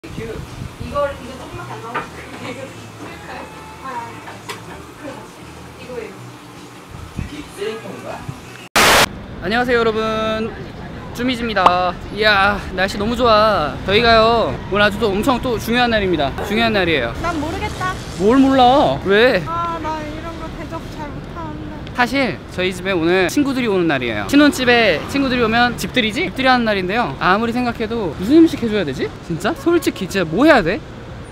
이거 조금밖에 안 나오고 이거예요. 안녕하세요 여러분, 쭈미즈입니다. 이야 날씨 너무 좋아. 저희가요 오늘 아주 또 엄청 또 중요한 날입니다. 중요한 날이에요. 난 모르겠다. 뭘 몰라? 왜? 아, 나 이런 거 대접 잘 못하는데. 사실 저희 집에 오늘 친구들이 오는 날이에요. 신혼집에 친구들이 오면 집들이지? 집들이 하는 날인데요, 아무리 생각해도 무슨 음식 해줘야 되지? 진짜? 솔직히 진짜 뭐 해야 돼?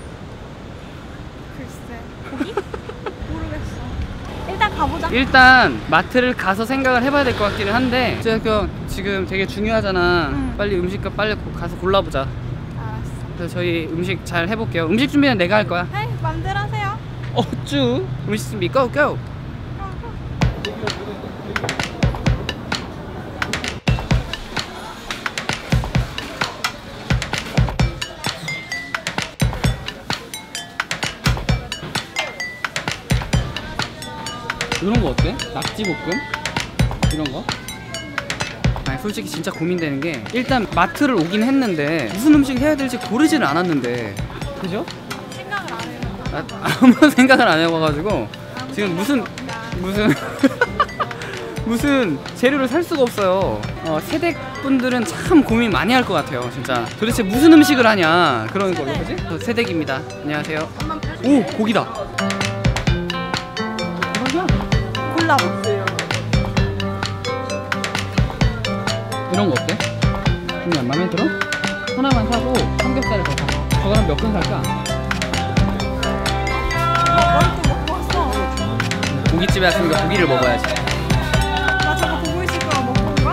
글쎄, 고기? 모르겠어. 일단 가보자. 일단 마트를 가서 생각을 해봐야 될 것 같기는 한데 제가 지금 되게 중요하잖아. 응. 빨리 음식값 빨리 가서 골라보자. 알았어. 그래서 저희 음식 잘 해볼게요. 음식 준비는 내가 할 거야. 에이, 맘대로 하세요. 어쭈? 음식 준비 고! 고! 이런 거 어때? 낙지볶음? 이런 거? 아니 솔직히 진짜 고민되는 게, 일단 마트를 오긴 했는데 무슨 음식 해야 될지 고르지는 않았는데, 그죠? 생각을 안 해요. 아무런 생각을 안 해봐가지고 지금 무슨 무슨 재료를 살 수가 없어요. 세댁 분들은 참 고민 많이 할 것 같아요. 진짜 도대체 무슨 음식을 하냐 그런 걸로. 그지? 저 세댁입니다. 안녕하세요. 오, 고기다. 골라보세요. 이런 거 어때? 좀 맘에 들어? 하나만 사고 삼겹살을 더 사. 저거는 몇 근 살까? 머리도 먹고 왔어. 고깃집에 왔으니까 고기를 먹어야지. 나 저거 보고 있을 거야. 먹고 온가?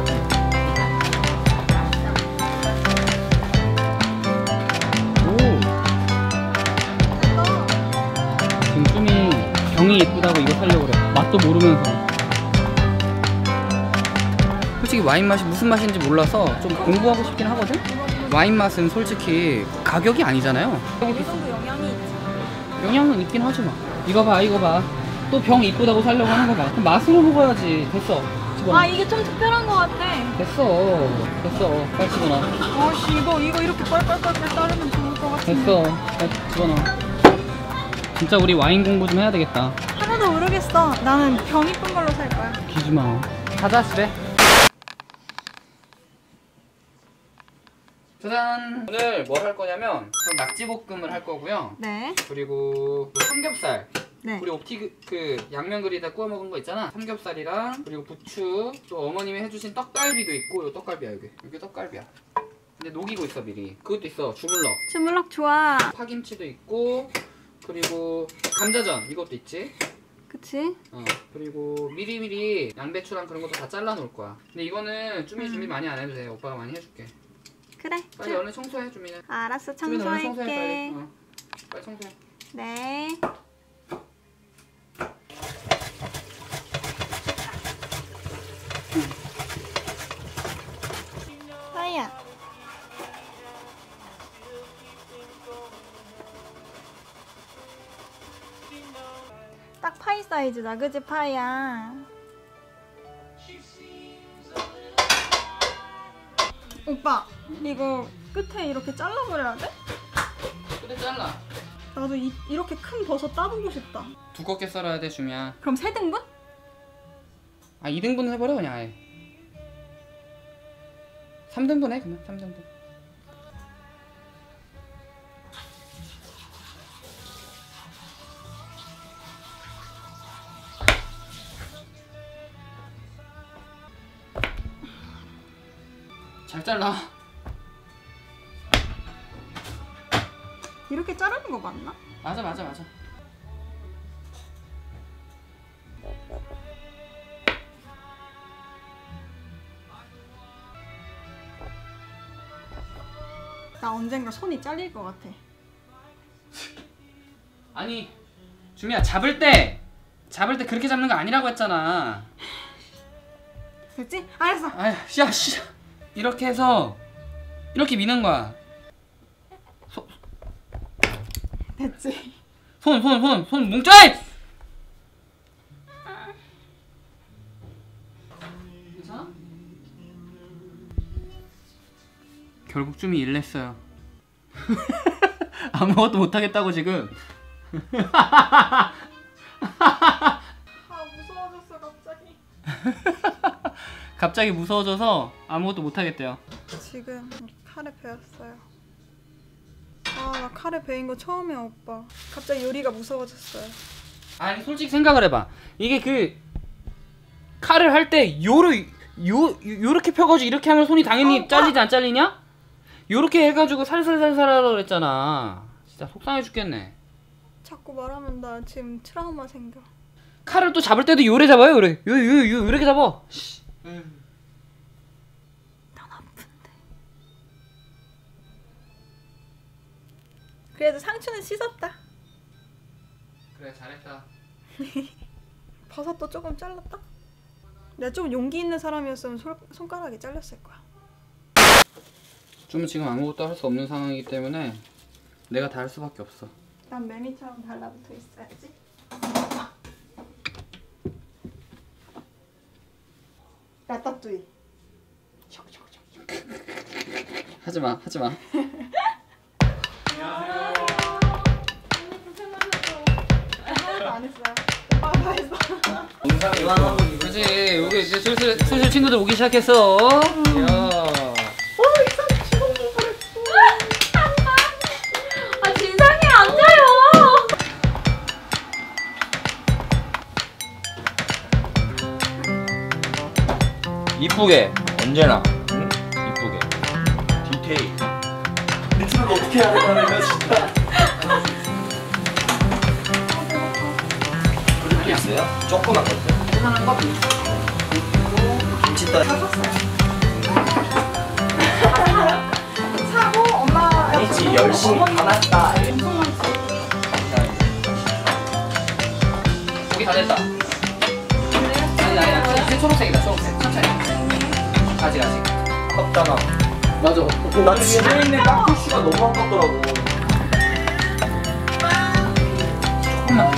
오, 지금 쭈미 병이 예쁘다고 이거 사려고 그래. 맛도 모르면서. 솔직히 와인 맛이 무슨 맛인지 몰라서 좀 공부하고 싶긴 하거든? 와인 맛은 솔직히 가격이 아니잖아요. 어느 정도 영향이 있지. 영향은 있긴 하지만. 이거 봐, 이거 봐. 또 병 이쁘다고 사려고 하는 거 봐. 그럼 맛으로 먹어야지. 됐어. 집어넣어. 아, 이게 좀 특별한 거 같아. 됐어. 됐어. 빨리 집어넣어. 아씨, 이거 이렇게 뻘뻘뻘뻘 따르면 좋을 것 같은데. 됐어. 빨리 집어넣어. 진짜 우리 와인 공부 좀 해야 되겠다. 하나도 모르겠어. 나는 병 이쁜 걸로 살 거야. 기지마. 가자 집에. 짜잔! 오늘 뭘 할 거냐면 좀 낙지볶음을 할 거고요. 네. 그리고 삼겹살. 네. 우리 옵티 그 양면 그리다 구워 먹은 거 있잖아. 삼겹살이랑 그리고 부추, 또 어머님이 해주신 떡갈비도 있고. 이거 떡갈비야. 여기 떡갈비야. 근데 녹이고 있어 미리. 그것도 있어. 주물럭. 주물럭 좋아. 파김치도 있고, 그리고 감자전 이것도 있지. 그치? 그리고 미리미리 양배추랑 그런 것도 다 잘라 놓을 거야. 근데 이거는 쭈미 준비 많이 안 해도 돼. 오빠가 많이 해줄게. 그래. 빨리 얼른 청소해 쭈미는. 알았어, 쭈미는 얼른 청소해 청소할게. 빨리. 빨리 청소해. 네. 하야. 딱 파이 사이즈다, 그지 파이야? 오빠, 이거 끝에 이렇게 잘라버려야 돼? 그래 잘라. 나도 이렇게 큰 버섯 따보고 싶다. 두껍게 썰어야 돼 쭈미야. 그럼 3등분? 아 2등분 해버려 그냥 아예. 3등분 해 그러면. 3등분. 잘 잘라. 이렇게 자르는 거 맞나? 맞아. 나 언젠가 손이 잘릴 것 같아. 아니 주미야, 잡을 때 그렇게 잡는 거 아니라고 했잖아. 됐지? 알았어. 아휴 야 씨. 이렇게 해서 이렇게 미는 거야. 됐지? 손 뭉쳐! 괜찮아? 결국 쭈미 일냈어요. 아무것도 못하겠다고 지금. 아 무서워졌어 갑자기. 갑자기 무서워져서 아무것도 못하겠대요. 지금 카레 배웠어요. 아 나 카레 배인 거 처음이야 오빠. 갑자기 요리가 무서워졌어요. 아니 솔직히 생각을 해봐. 이게 그 칼을 할 때 요렇게 펴가지고 이렇게 하면 손이 당연히 잘리지 안 잘리냐? 요렇게 해가지고 살살살살 하라고 그랬잖아. 진짜 속상해 죽겠네. 자꾸 말하면 나 지금 트라우마 생겨. 칼을 또 잡을 때도 요래 잡아요. 요렇게 잡아. 난 아픈데. 그래도 상추는 씻었다. 그래 잘했다. 버섯도 조금 잘랐다. 내가 좀 용기 있는 사람이었으면 손가락이 잘렸을 거야. 좀 지금 아무것도 할 수 없는 상황이기 때문에 내가 다 할 수밖에 없어. 난 매미처럼 달라붙어 있어야지. 라따뚜이. 하지마. 하나도 안 했어요. 오빠가 다 했어. 그렇지. 여기 이제 슬슬 친구들 오기 시작했어. 야. 아 진상이 앉아요. 이쁘게 언제나 응? 이쁘게 디테일 리트를 어떻게 해야 되나 내가 진짜 그릇도 있어요? 조그만 것들 조그만한 거? 김치떡 사고 엄마 아니지 열심히 담았다 고기 다 됐다. 아니 이제 초록색이다. 초록색. 천천히. 아직. 컸잖아 맞아. 나 집에 있는 깍두씨가 너무 아깝더라고 조금만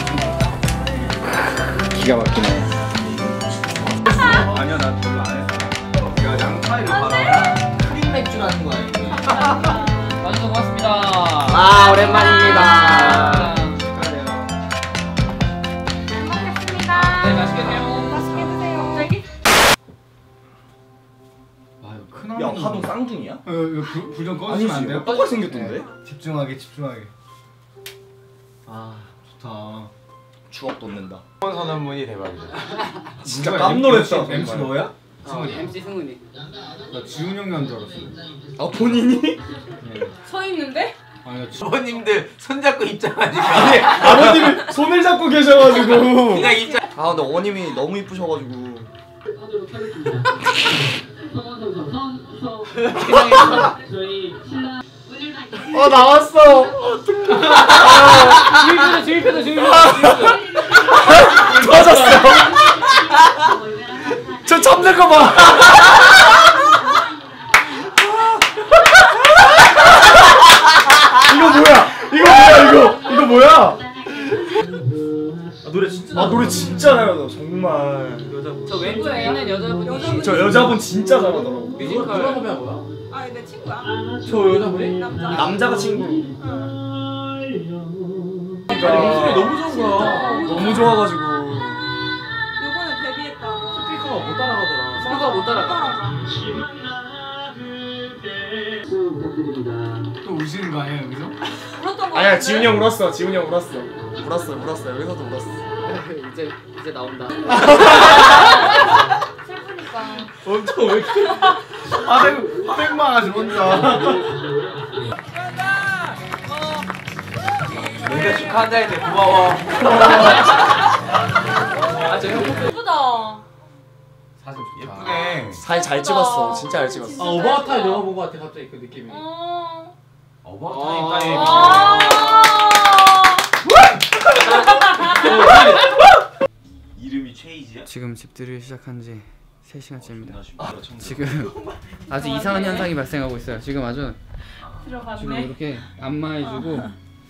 기가 막히네 아니야 나 별로 안 했어 야 양파를 팔아 크림 맥주라는 거야 이게 와주셔서 고맙습니다. 아 오랜만입니다 먹겠습니다. 네 맛있겠네요. 맛있게 드세요. 갑자기? 아 이거 큰 야 화동 쌍둥이야? 이거 불 좀 꺼주시면 안 돼요? 똑같이 생겼던데? 집중하게 아 좋다 추억 돋는다 선언문이 대박이다 진짜 깜놀했다 MC 너야? 승훈이. MC 승훈이. 나 지훈 형이 한 줄 알았어 아 본인이? 서 있는데? 아니 나 아버님들 손잡고 입장하지 아니 아버님이 손을 잡고 계셔가지고 그냥 입장 아 근데 어머님이 너무 이쁘셔가지고 나왔어 주입해도. 터졌어 저 참는 거봐 이거 뭐야 노래 진짜 잘한다 정말 저 왼쪽에 있는 여자분이 저 여자분 진짜 잘하더라고 뮤지컬. 아 내 친구야. 저 여자분이? 남자. 남자가 친구 목소리 너무 좋은 거야 너무 좋아가지고 요번에 데뷔했다고. 스피커가 못 따라가더라 스피커가 못 따라가. 또 우시는 거 아니야 여기서? 울었던 거 아니야 지훈이 형 울었어 울었어 여기서도 울었어 이제 나온다. 슬프니까. 엄청 왜 이렇게 땡망하지 혼자 내가 축하한다 했는데 고마워 예쁘다. 사진 좋다 예쁘네 사진 잘 찍었어 진짜 잘 찍었어 아 오버타임 영화 본 거 같아 갑자기 그 느낌이 어. 오버타임 타임 아. 이름이 최이지야? 지금 집들이를 시작한 지 3시간째입니다. 지금 아주 이상한 현상이 발생하고 있어요. 지금 아주 지금 이렇게 안마해주고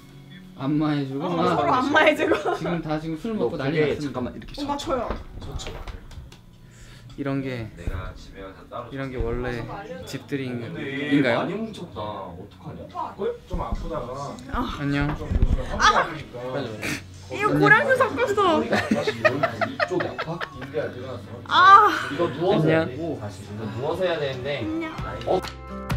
서로 안마해주고. 지금 다 지금 술 먹고 난리 그게 났습니다. 잠깐만 이렇게 엄마 줘요. 이런 게 내가 집에 가서 따로 이런 게 원래 근데 많이 집들이인가요? 뭉쳤다. 어떡하냐? 좀 아프다가 안녕. 좀 요즘에 허리 아프니까 이거 고량주 섞었어. 이쪽이 아파? 인대가 늘어났어. 아 이거 누워서 해야 안녕. 되고 사실 이거 누워서 해야 되는데 안녕.